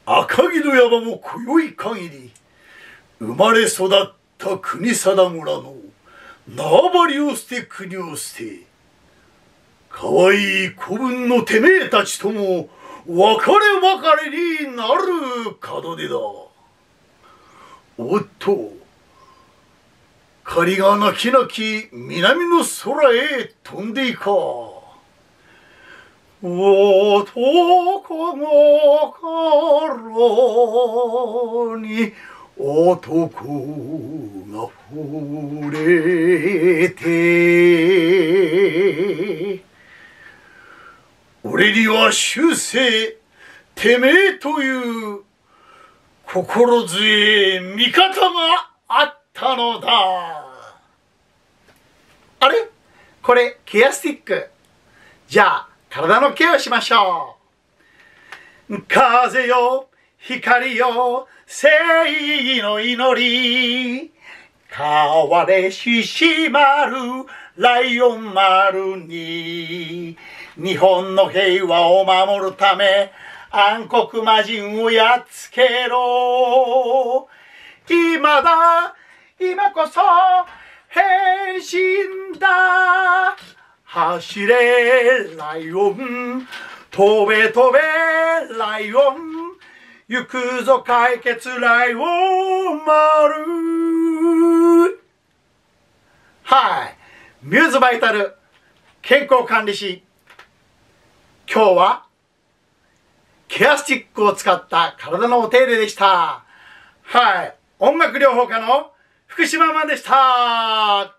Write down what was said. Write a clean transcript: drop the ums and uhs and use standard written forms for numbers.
赤城の山も今宵限り、生まれ育った国定村の縄張りを捨て国を捨て、かわいい子分のてめえたちとも別れ別れになる門出だ。おっと、仮がなきなき南の空へ飛んでいか。男心に男が惚れて、俺には終生てめえという心強い味方があったのだ。あれ？これケアスティック。じゃあ体のケアをしましょう。風よ光よ正義の祈り、川でししまるライオン丸に、日本の平和を守るため暗黒魔人をやっつけろ。今だ今こそ変身だ。走れライオン、飛べ飛べライオン、行くぞ解決ライオン丸。はい、ミューズバイタル健康管理士、今日はケアスティックを使った体のお手入れでした。はい、音楽療法家の福島マンでした。